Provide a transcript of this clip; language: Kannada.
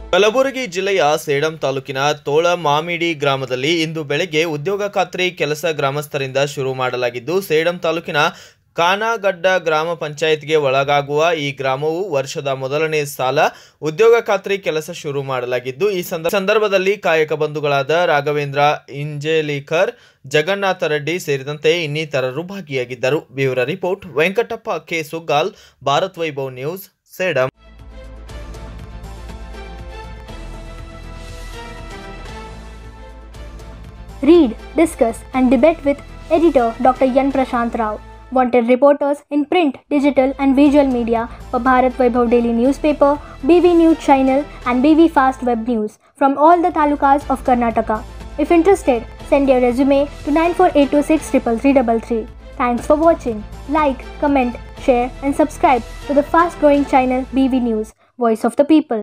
ಕಲಬುರಗಿ ಜಿಲ್ಲೆಯ ಸೇಡಂ ತಾಲೂಕಿನ ತೋಳಮಾಮಿಡಿ ಗ್ರಾಮದಲ್ಲಿ ಇಂದು ಬೆಳಗ್ಗೆ ಉದ್ಯೋಗ ಖಾತ್ರಿ ಕೆಲಸ ಗ್ರಾಮಸ್ಥರಿಂದ ಶುರು ಮಾಡಲಾಗಿದ್ದು, ಸೇಡಂ ತಾಲೂಕಿನ ಕಾನಗಡ್ಡ ಗ್ರಾಮ ಪಂಚಾಯತ್ಗೆ ಒಳಗಾಗುವ ಈ ಗ್ರಾಮವು ವರ್ಷದ ಮೊದಲನೇ ಸಾಲ ಉದ್ಯೋಗ ಖಾತ್ರಿ ಕೆಲಸ ಶುರು ಮಾಡಲಾಗಿದ್ದು, ಈ ಸಂದರ್ಭದಲ್ಲಿ ಕಾಯಕ ಬಂಧುಗಳಾದ ರಾಘವೇಂದ್ರ ಇಂಜೇಲಿಕರ್, ಜಗನ್ನಾಥ ರೆಡ್ಡಿ ಸೇರಿದಂತೆ ಇನ್ನಿತರರು ಭಾಗಿಯಾಗಿದ್ದರು. Bureau report Venkatappa K Suggal, Bharat Vaibhav news, Sedam. Read, discuss and debate with editor Dr. Yan Prashant Rao. Wanted reporters in print, digital and visual media for Bharat Vaibhav Daily Newspaper, BV News Channel and BV Fast Web News from all the talukas of Karnataka. If interested, send your resume to 9482633333. Thanks for watching. Like, comment, share and subscribe to the fast growing channel BV News, Voice of the People.